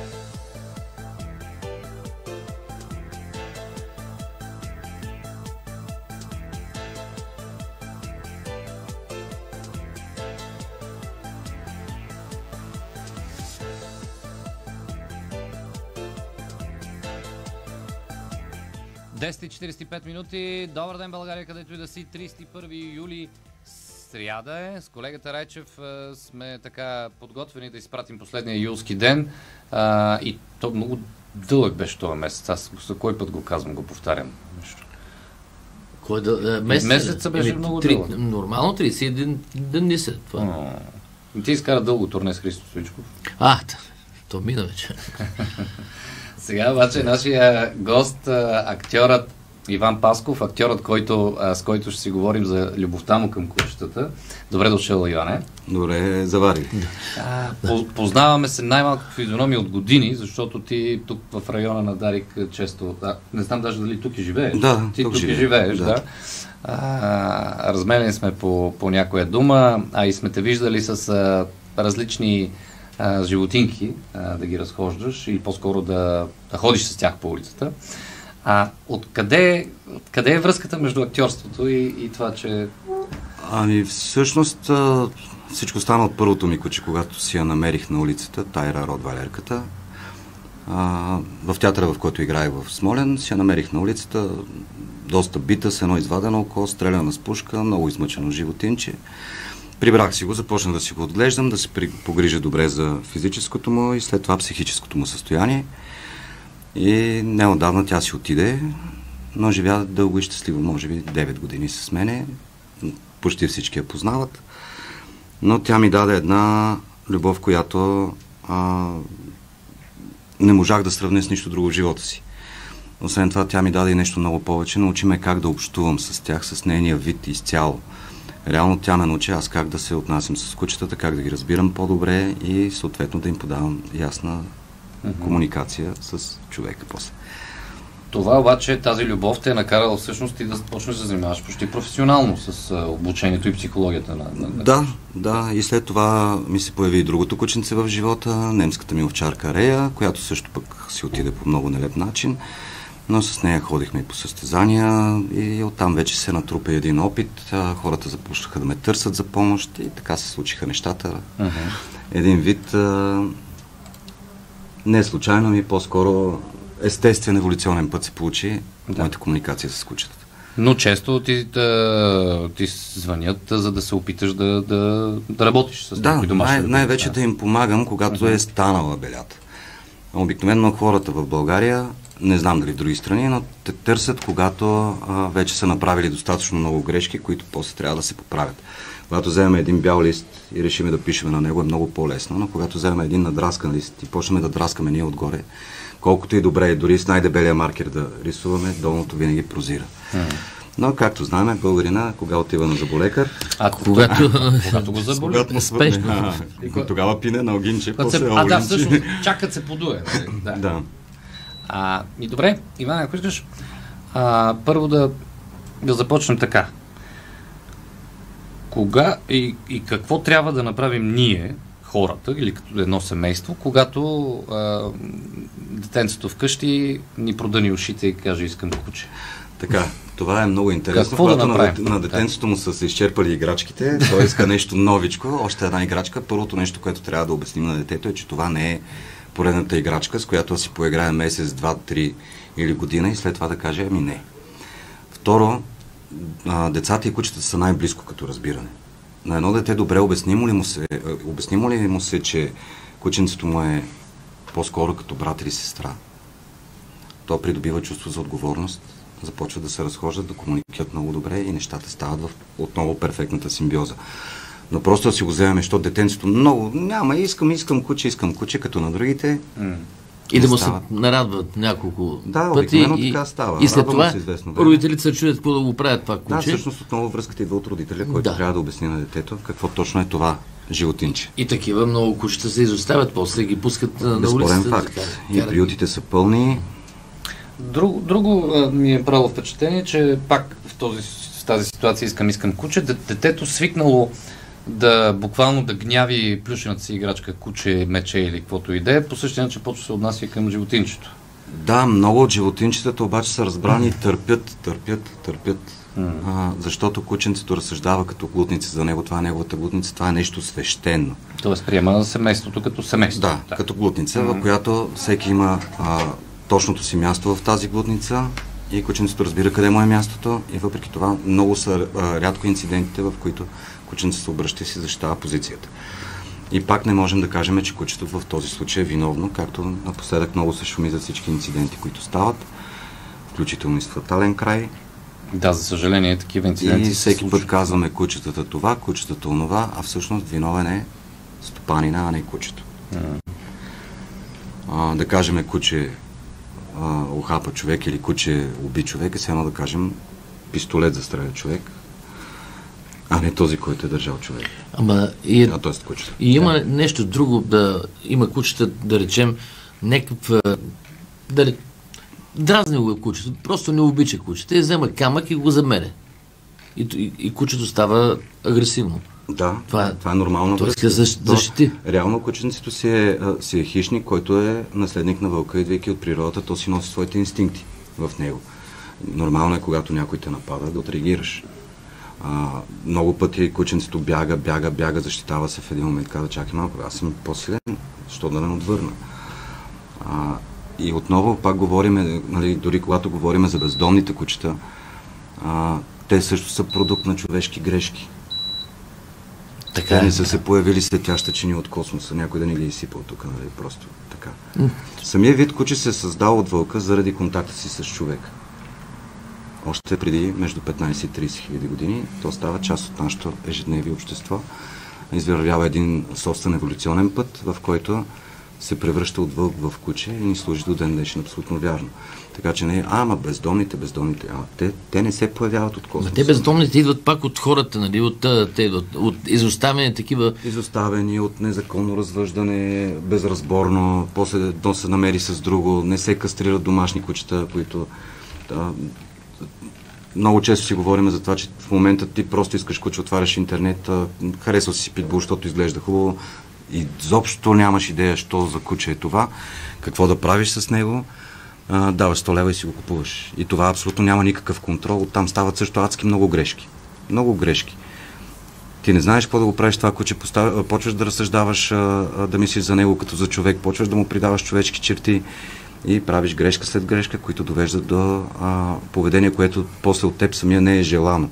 10:45 минути. Добър ден, България, където и да си. 31 юли, сряда е. С колегата Райчев сме така подготвени да изпратим последния юлски ден. И то много дълъг беше този месец. Аз за кой път го казвам, го повтарям. Месецът беше много дълъг. Нормално 31 дни след това. Ти изкара дълго турне с Христо Стоичков. То мина вече. Сега обаче нашия гост, актьорът Иван Пасков, актьорът, с който ще си говорим за любовта му към кучетата. Добре дошъл, Иване. Добре, заварих. Познаваме се най-малко физиономия от години, защото ти тук в района на Дарик често... не знам даже дали тук и живееш. Да, ти тук живееш, да. Разменени сме по някоя дума, и сме те виждали с различни животинки, да ги разхождаш или по-скоро да ходиш с тях по улицата. Откъде е връзката между актьорството и това, че... Всъщност всичко стана от първото ми куче, когато си я намерих на улицата, Тайра Ротвайлерката. В театъра, в който играе в Смолян, си я намерих на улицата, доста бита, с едно извадено око, стреляна с пушка, много измъчено животинче. Прибрах си го, започнах да си го отглеждам, да се погрижа добре за физическото му и след това психическото му състояние. И неотдавна тя си отиде, но живя дълго и щастливо, може би 9 години с мене. Почти всички я познават. Но тя ми даде една любов, която не можах да сравня с нищо друго в живота си. Освен това, тя ми даде и нещо много повече. Научи ме как да общувам с тях, с нейния вид изцяло. Реално тя ме научи аз как да се отнасям с кучетата, как да ги разбирам по-добре и съответно да им подавам ясна комуникация с човека после. Това обаче, тази любов те е накарала всъщност и да почнеш да се занимаваш почти професионално с обучението и психологията на Да, и след това ми се появи и другото кученце в живота, немската ми овчарка Рея, която също пък си отиде по много нелеп начин, но с нея ходихме и по състезания и оттам вече се натрупа един опит, хората започнаха да ме търсят за помощ и така се случиха нещата. Един вид не случайно ми, по-скоро естествен еволюционен път се получи моята комуникация с кучетата. Но често ти звънят, за да се опиташ да работиш с някой домашен. Да, най-вече да им помагам, когато е станала белята. Обикновено хората в България, не знам дали в други страни, но те търсят, когато вече са направили достатъчно много грешки, които после трябва да се поправят. Когато вземем един бял лист и решим да пишем на него, е много по-лесно, но когато вземем един надраскан лист и почнем да драскаме ние отгоре, колкото и добре е, дори с най-дебелия маркер да рисуваме, долното винаги прозира. Но, както знаем, българина, кога отива на зъболекар? Когато го заболи. Спешно. Тогава пине на огинче, всъщност, чакат се подуе. Да. И добре, Иван, ако искаш, първо да започнем така. Кога и какво трябва да направим ние, хората, или като едно семейство, когато детенцето вкъщи ни продъни ушите и каже искам куче? Така, това е много интересно. Когато на детенцето му са се изчерпали играчките, той иска нещо новичко, още една играчка. Първото нещо, което трябва да обясним на детето е, че това не е поредната играчка, с която си поиграе месец, 2, 3 или година и след това да каже не. Второ, децата и кучета са най-близко като разбиране. На едно дете добре обяснимо ли му се, че кученцето му е по-скоро като брат или сестра. То придобива чувство за отговорност, започва да се разхождат, да комуникират много добре и нещата стават в отново перфектната симбиоза. Но просто да си го вземем, защото детенцето много няма, искам куче, като на другите. И да му се нарадват няколко пъти. Да, така става. И след това родителите се чудят какво да го правят това куче. Да, всъщност отново връзката идва от родителя, който трябва да обясни на детето какво точно е това животинче. И такива много кучета се изоставят, после ги пускат на улицата. Безспорен факт. И приютите са пълни. Друго ми е правило впечатление, че пак в тази ситуация искам куче. Детето свикнало буквално да гняви плюшената си играчка, куче, мече или каквото и да е, по същия начин почва се отнася към животинчето. Да, много от животинчетата обаче са разбрани и търпят. Защото кученцето разсъждава като глутница за него, това е неговата глутница, това е нещо свещено. Тоест приема семейството като семейство. Да, като глутница, в която всеки има точното си място в тази глутница и кученцето разбира къде му е мястото и въпреки това много са рядко инцидентите, в които кученцето се обръща и си защитава позицията. И пак не можем да кажем, че кучето в този случай е виновно, както напоследък много се шуми за всички инциденти, които стават, включително и с фатален край. Да, за съжаление, такива инциденти. И всеки път казваме кучетата това, кучетата онова, а всъщност виновен е стопанина, а не кучето. Да кажем куче охапа човек или куче уби човек, е само да кажем пистолет застреля човек, а не този, който е държал човек. Тоест кучето. И има нещо друго, има кучета, да речем, някаква... Дразни го кучето, просто не обича кучето. И взема камък и го замере. И кучето става агресивно. Да, това е нормално. Той иска защити. Реално кученцето си е хищник, който е наследник на вълка, идвайки от природата, то си носи своите инстинкти в него. Нормално е, когато някой те напада, да отреагираш. Много пъти кученцето бяга, защитава се в един момент, каза, чакай малко, аз съм по-силен, защо да не отвърна. И отново пак говорим, нали, дори когато говорим за бездомните кучета, те също са продукт на човешки грешки. Те не са се появили светяща чини от космоса, някой да не ги изсипал тук, нали, просто така. Самия вид куче се е създал от вълка заради контакта си с човека. Още преди между 15 и 30 хиляди години, то става част от нашето ежедневие общество. Извървява един собствен еволюционен път, в който се превръща от вълк в куче и ни служи до ден днешен абсолютно вярно. Така че не, бездомните, те не се появяват от космоса. Те бездомните идват пак от хората, нали, от изоставени такива... Изоставени, от незаконно развъждане, безразборно, после да се намери с друго, не се кастрират домашни кучета, които... Много често си говорим за това, че в момента ти просто искаш куче, отваряш интернет, харесва си питбул, защото изглежда хубаво, и изобщо нямаш идея, що за куче е това, какво да правиш с него, даваш 100 лева и си го купуваш. И това абсолютно няма никакъв контрол. Оттам стават също адски много грешки. Много грешки. Ти не знаеш какво да го правиш това куче, почваш да разсъждаваш, да мислиш за него като за човек, почваш да му придаваш човешки черти и правиш грешка след грешка, които довеждат до поведение, което после от теб самия не е желано.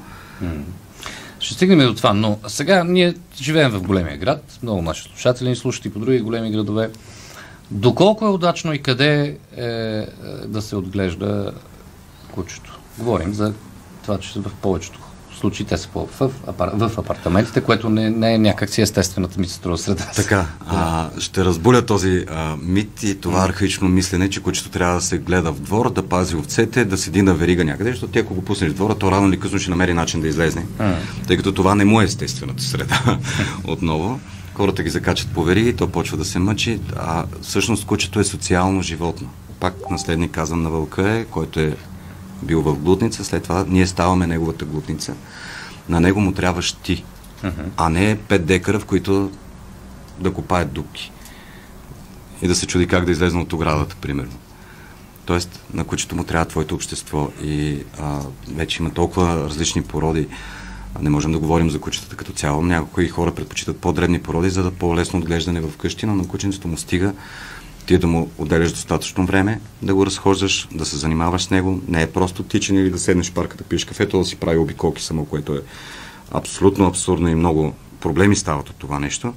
Ще стигнем до това, но сега ние живеем в големия град, много наши слушатели ни слушат и по други големи градове. Доколко е удачно и къде да се отглежда кучето? Говорим за това, че в повечето случаи те са в апартаментите, което не е някакси естествената ми се струва среда. Така, ще разбуля този мит и това архаично мислене, че кучето трябва да се гледа в двор, да пази овцете, да седи на верига някъде, защото ти ако го пуснеш в двора, то рано или късно ще намери начин да излезне, тъй като това не му е естествената среда. Отново, хората ги закачат по вериги, то почва да се мъчи, а всъщност кучето е социално животно. Пак наследник, казвам, на вълка е, който е бил в глутница, след това ние ставаме неговата глутница. На него му трябваш ти, а не 5 декара, в които да копаят дупки и да се чуди как да излезе от оградата, примерно. Тоест, на кучето му трябва твоето общество и вече има толкова различни породи. Не можем да говорим за кучетата като цяло. Някои хора предпочитат по-дребни породи, за да по-лесно отглеждане в къщи, но на кученцето му стига ти да му отделяш достатъчно време, да го разхождаш, да се занимаваш с него. Не е просто тичане или да седнеш в парка да пиеш кафето, да си прави обиколки само, което е абсолютно абсурдно и много проблеми стават от това нещо.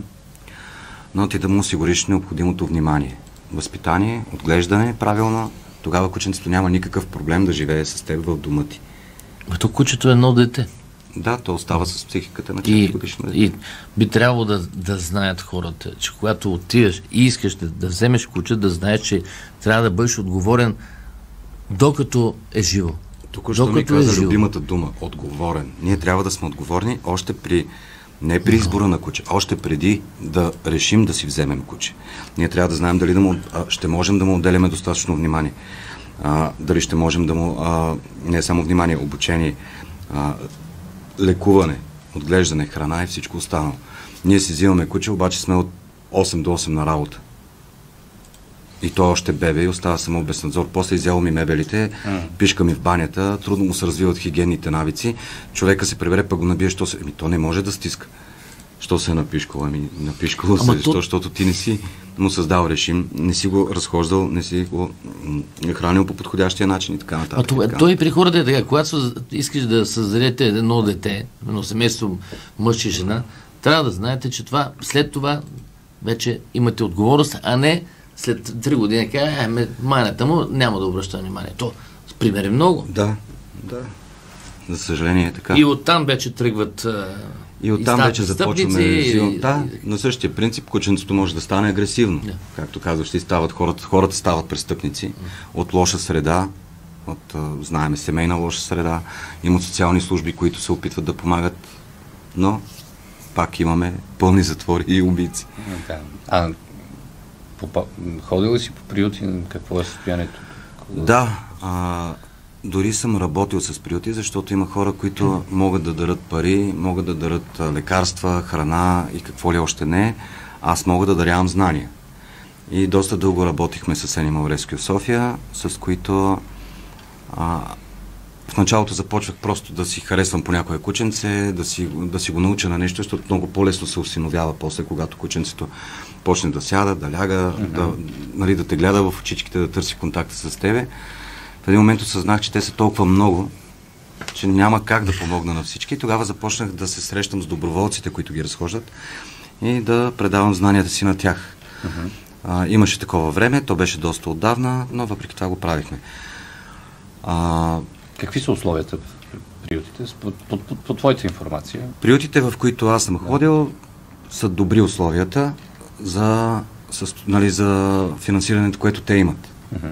Но ти да му осигуриш необходимото внимание. Възпитание, отглеждане правилно, тогава кученцето няма никакъв проблем да живее с теб в дома ти. То кучето е едно дете. Да, то остава с психиката на 4 годишно дете. И би трябвало да знаят хората, че когато отидеш и искаш да вземеш куче, да знаеш, че трябва да бъдеш отговорен докато е живо. Току-що ми каза любимата дума – отговорен. Ние трябва да сме отговорни още не при избора на куче, още преди да решим да си вземем куче. Ние трябва да знаем дали ще можем да му отделяме достатъчно внимание. Дали ще можем да му не само внимание, обучение, лекуване, отглеждане, храна и всичко останало. Ние си взимаме куче, обаче сме от 8 до 8 на работа. И той още бебе и остава само без надзор. После изяло ми мебелите, пишка ми в банята, трудно му се развиват хигиенните навици. Човека се прибере, пък го набие, то не може да стиска. Що се е напишкало? Напишкало се, защото ти не си му създал режим, не си го разхождал, не си го хранил по подходящия начин и така нататък. Той при хората е така, когато искаш да създадете едно дете, едно семейство, мъж и жена, трябва да знаете, че след това вече имате отговорност, а не след 3 години майната му няма да обръща внимание. То примери много. Да. За съжаление е така. И оттам вече тръгват и оттам вече започваме на същия принцип, кученцето може да стане агресивно. Yeah. Както казваш, хората стават престъпници от лоша среда, знаеме, семейна лоша среда, имат социални служби, които се опитват да помагат, но пак имаме пълни затвори и убийци. Ходил ли си по приюти? Какво е състоянието? Да, дори съм работил с приюти, защото има хора, които могат да дарят пари, могат да дарят лекарства, храна и какво ли още не. Аз мога да дарявам знания. И доста дълго работихме с Animal Rescue София, с които в началото започвах просто да си харесвам по някое кученце, да си го науча на нещо, защото много по-лесно се осиновява после, когато кученцето почне да сяда, да ляга, да те гледа в очичките, да търси контакта с тебе. В един момент осъзнах, че те са толкова много, че няма как да помогна на всички. И тогава започнах да се срещам с доброволците, които ги разхождат и да предавам знанията си на тях. Имаше такова време, то беше доста отдавна, но въпреки това го правихме. Какви са условията в приютите, по твоята информация? Приютите, в които аз съм ходил, са добри условията за финансирането, което те имат.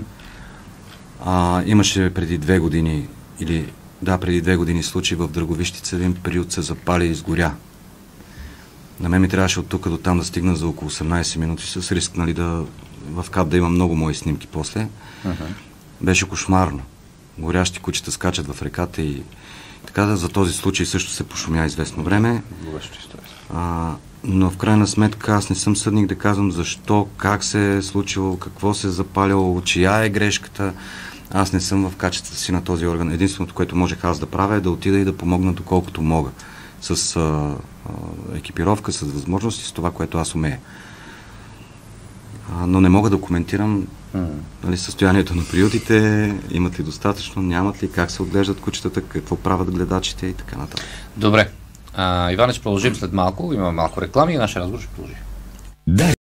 Имаше преди 2 години, преди 2 години случай в Драговищица, един приют се запали и изгоря. На мен ми трябваше от тук до там да стигна за около 18 минути с риск, в КАП да има много мои снимки после. Беше кошмарно. Горящи кучета скачат в реката и така за този случай също се пошумя известно време. Но в крайна сметка аз не съм съдник да казвам защо, как се е случило, какво се е запалило, чия е грешката. Аз не съм в качеството си на този орган. Единственото, което можех аз да правя, е да отида и да помогна доколкото мога. С екипировка, с възможности, с това, което аз умея. Но не мога да коментирам състоянието на приютите, имат ли достатъчно, нямат ли, как се отглеждат кучетата, какво правят гледачите и така нататък. Добре. Иване, ще продължим след малко. Имаме малко реклами и нашия разговор ще продължи.